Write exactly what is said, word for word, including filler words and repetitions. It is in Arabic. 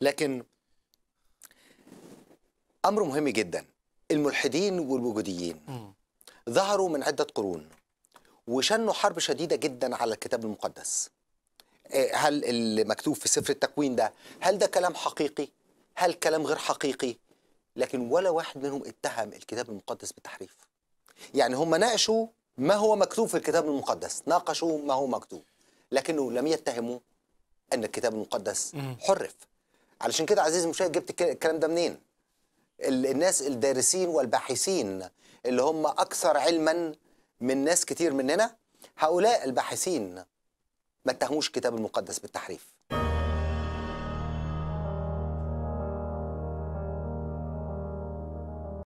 لكن أمر مهم جدا، الملحدين والوجوديين مم. ظهروا من عدة قرون وشنوا حرب شديدة جدا على الكتاب المقدس. إيه، هل اللي مكتوب في سفر التكوين ده هل ده كلام حقيقي؟ هل كلام غير حقيقي؟ لكن ولا واحد منهم اتهم الكتاب المقدس بالتحريف. يعني هم ناقشوا ما هو مكتوب في الكتاب المقدس، ناقشوا ما هو مكتوب، لكنه لم يتهموا أن الكتاب المقدس مم. حرف. علشان كده عزيزي المشاهد، جبت الك- الكلام ده منين؟ ال- الناس الدارسين والباحثين اللي هم أكثر علما من ناس كتير مننا، هؤلاء الباحثين ما اتهموش الكتاب المقدس بالتحريف.